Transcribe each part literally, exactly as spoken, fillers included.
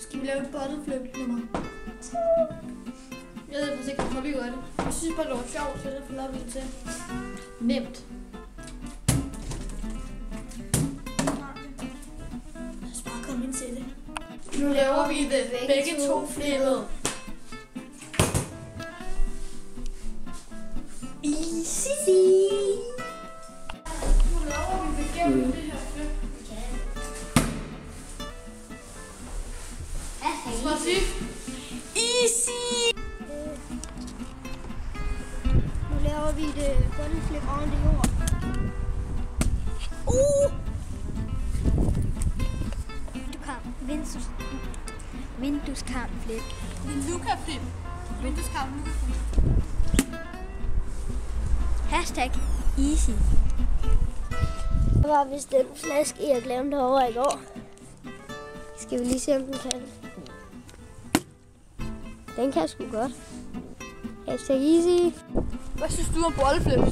Skal vi lave et bottleflip nummer? Jeg ved faktisk ikke, hvorfor vi gør det. Jeg synes bare, det var sjovt, så derfor lavede vi det til. Nemt. Lad os bare komme ind til det. Nu laver vi det begge to flippet. Easy. Nu laver vi det gennem det her flip. Prøv at sige. Easy. Nu laver vi det bottleflip oven det jord. Uh! Du kan vindues vindueskarmflip. Luca-flip. Vindueskarm Luca-flip. Hashtag easy. Der var vist den flaske, jeg glemte herovre i går. Skal vi lige se, om den kan det. Den kan sgu godt. Hashtag easy. Hvad synes du om bottleflips?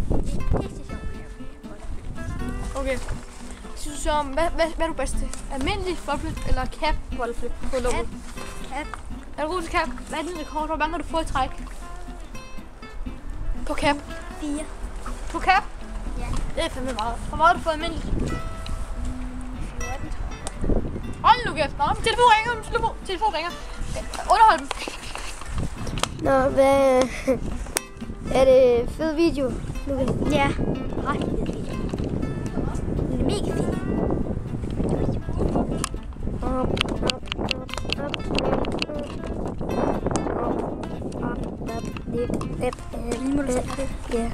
Okay. Synes du om, hvad, hvad, hvad er du bedst til? Almindelig flip eller cap bottleflip på lukket? Cap. Er du god til cap? Hvad er din rekord? Hvor mange kan du få i træk? På cap? Fire. På cap? Ja. Det er fandme meget. Hvor meget har du fået almindeligt? fjorten. Hold nu kæft. Nå, telefon ringer. Telefon, telefon ringer. Underhold dem. Nå, hvad... Er det fed video? Ja, ret fed video. Den er mega fin. Op, op, op, op, op, op, dip, dip, lige må du tage det. Ja.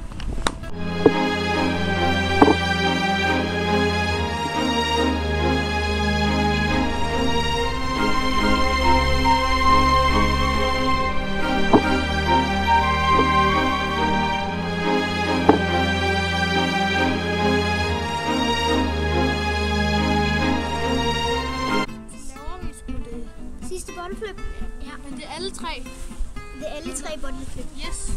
Sidste bottleflip? Ja, men det er alle tre. Det er alle tre bottleflip. Yes.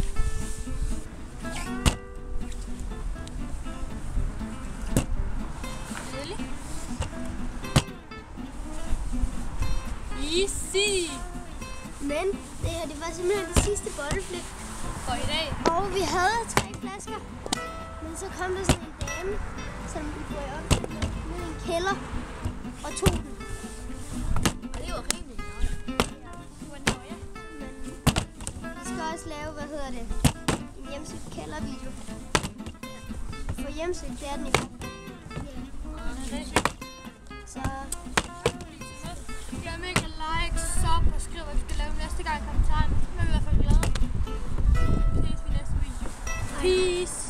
Easy. Men det her, det var simpelthen det sidste bottleflip For i dag. Og vi havde tre flasker. Men så kom der sådan en dame, som vi går op med en kælder og tog den. Og det var rimelig nøje. Det var nøje. Men vi skal også lave, hvad hedder det, en hjemsøgt kældervideo. For hjemsøgt, det er den i går. Så glem ikke at like, sub og skriv, hvad vi skal lave næste gang i kommentarerne. Så er vi i hvert fald glade. Vi ses i næste video. Peace.